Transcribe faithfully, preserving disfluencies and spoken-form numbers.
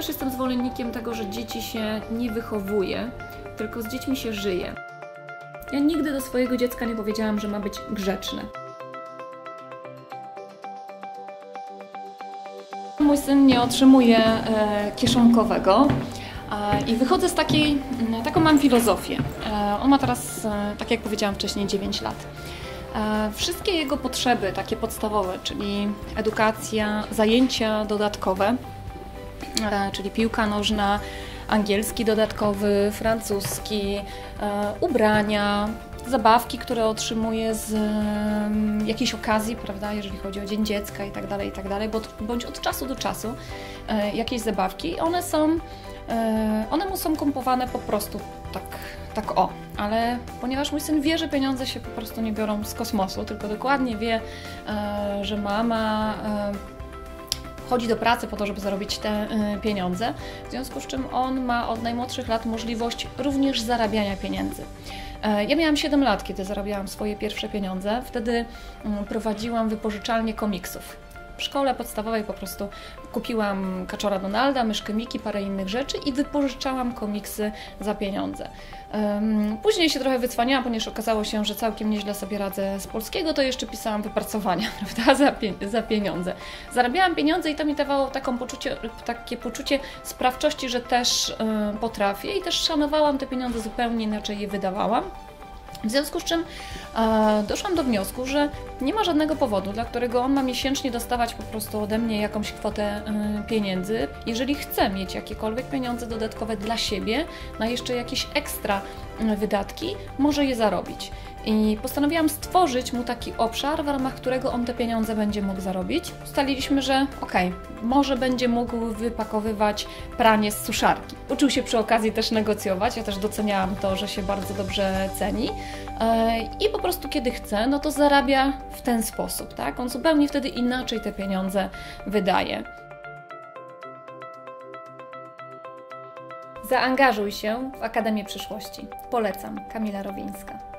też jestem zwolennikiem tego, że dzieci się nie wychowuje, tylko z dziećmi się żyje. Ja nigdy do swojego dziecka nie powiedziałam, że ma być grzeczne. Mój syn nie otrzymuje e, kieszonkowego e, i wychodzę z takiej, taką mam filozofię. E, on ma teraz, e, tak jak powiedziałam wcześniej, dziewięć lat. E, wszystkie jego potrzeby, takie podstawowe, czyli edukacja, zajęcia dodatkowe, e, czyli piłka nożna, angielski dodatkowy, francuski, e, ubrania, zabawki, które otrzymuje z um, jakiejś okazji, prawda, jeżeli chodzi o Dzień Dziecka i tak dalej, i tak dalej, bądź od czasu do czasu e, jakieś zabawki, one są, e, one mu są kompowane po prostu tak, tak o, ale ponieważ mój syn wie, że pieniądze się po prostu nie biorą z kosmosu, tylko dokładnie wie, e, że mama e, chodzi do pracy po to, żeby zarobić te y, pieniądze, w związku z czym on ma od najmłodszych lat możliwość również zarabiania pieniędzy. E, ja miałam siedem lat, kiedy zarabiałam swoje pierwsze pieniądze. Wtedy y, prowadziłam wypożyczalnię komiksów. W szkole podstawowej po prostu kupiłam Kaczora Donalda, myszkę Miki, parę innych rzeczy i wypożyczałam komiksy za pieniądze. Um, później się trochę wycwaniałam, ponieważ okazało się, że całkiem nieźle sobie radzę z polskiego, to jeszcze pisałam wypracowania, prawda, za, pie za pieniądze. Zarabiałam pieniądze i to mi dawało taką poczucie, takie poczucie sprawczości, że też um, potrafię i też szanowałam te pieniądze, zupełnie inaczej je wydawałam. W związku z czym e, doszłam do wniosku, że nie ma żadnego powodu, dla którego on ma miesięcznie dostawać po prostu ode mnie jakąś kwotę e, pieniędzy. Jeżeli chce mieć jakiekolwiek pieniądze dodatkowe dla siebie, na jeszcze jakieś ekstra e, wydatki, może je zarobić. I postanowiłam stworzyć mu taki obszar, w ramach którego on te pieniądze będzie mógł zarobić. Ustaliliśmy, że okej, okay, może będzie mógł wypakowywać pranie z suszarki. Uczył się przy okazji też negocjować, ja też doceniałam to, że się bardzo dobrze ceni. I po prostu kiedy chce, no to zarabia w ten sposób, tak? On zupełnie wtedy inaczej te pieniądze wydaje. Zaangażuj się w Akademię Przyszłości. Polecam. Kamila Rowińska.